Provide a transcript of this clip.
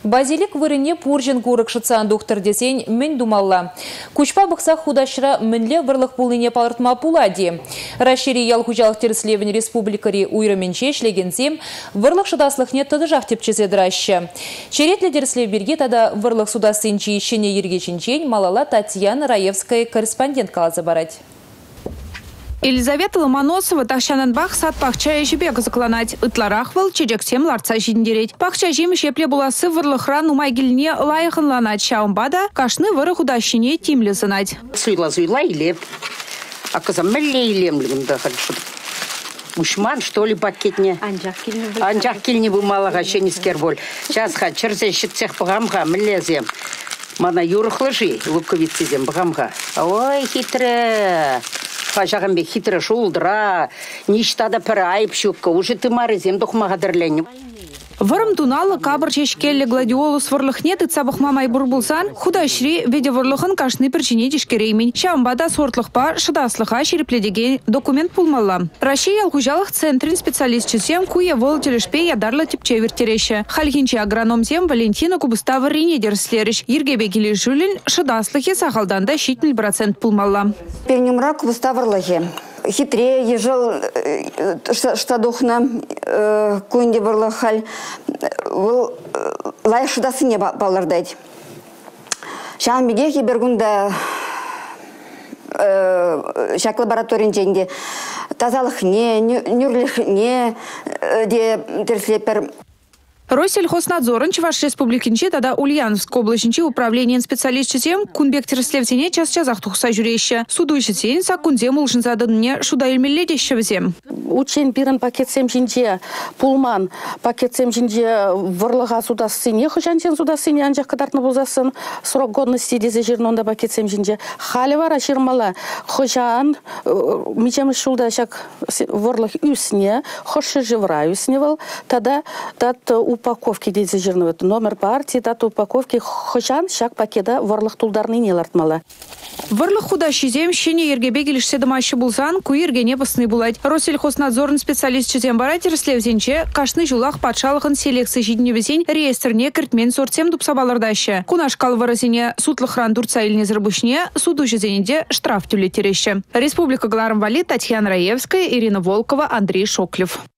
Базилик вырыне пуржен курыкшыцан доктор десен мен думалла. Кучпа бықса худашыра мінле вырлық пулыне палыртма пулади. Рашири ял хужалық терслевен республикари уйрыменче шлегензем вырлық шыдаслықне тыдыжақ тепчезе дырашы. Черетлі терслев берге тада вырлық судасынчи ишене ергечінчен малала Татьяна Раевская корреспондент калазы барать. Елизавета Ломоносова тахшанан бақ сат пақча ешебек закланать. Ытларах выл чедексем ларца жиндереть. Пақча жем шепле буласы вырлықран умайгеліне лайықынланать. Шаумбада кашны выры худащине тимлі зынать. Суйла илеп. А казам мәлле илемлігімді хорошо. Ушман, что ли, пакетне? Анжақ келіне бұмалаға шенескер бол. Жазға чырзе шытсех бұғамға мүллезем. Мана юрықлыжи луковицезем бұғамға. Ой, хитрі. Пажағым бе хитрі шулдыра. Ништада пір айып шөккі. Уже ты марызем дұқмаға дірленім. Варым туналы кабыр чешкелі гладиолус варлықне тыцабық мамай бурбулсан, худашри веде варлықын кашны перчине дешкереймін. Шамбада сортлықпа шыдаслыға шерепледеген документ пулмалла. Россия алхужалық центрин специалист чесем куя вол телешпе ядарлы типче вертереші. Хальхинче агрономзем Валентина Кубыстава ренедерслеріш. Ергебе келі жүлін шыдаслығы сақалданда шитміл процент пулмалла. Пернемра Кубыстава варлығы. Хитре ежел штадухна кунде барлы халь лай шудасыне балардайд. Шан бедехи бергунда шак лабораторин женде тазалық не, нүрліх не де терслепер. Россельхознадзорын Чуваш республикинче тада Ульяновск облачинче управлениен специалистчетем кунбек терслевсене час-часах тухса жүрейші. Судуйшетен саккундем улшынзадыне шуда илмелледешшевзем. Учен бирен пакетсем жинже пулман, пакетсем жинже варлыға судасыне, хожантен судасыне анжақ кадартны бұлзасын, срок годности дезе жернонда пакетсем жинже. Халі вара шырмала, хожан, мечем шулда шак варлық үсіне, хошы живра үсіне вал, тада упаковки дезе жерновет. Номер партии, дата упаковки, хожан шак пакеда варлық тулдарны не лартмала. Варлық худащизем шене ергебе келішсе дымашы бұлсан, күй ергене басны бұлайд. Россельхознадзорын специалист чезем баратер слевзенче, кашны жулақ патшалығын селексы жиднебезен реестрне кіртмен сортсем дұпсабалардашы. Кунаш калварызене сутлықран дұрца еліне зірбушне, суду жезенеде штраф түлетереші. Республика Гларым Вали, Татьяна Раевская, Ирина Волкова, Андрей Шоклев.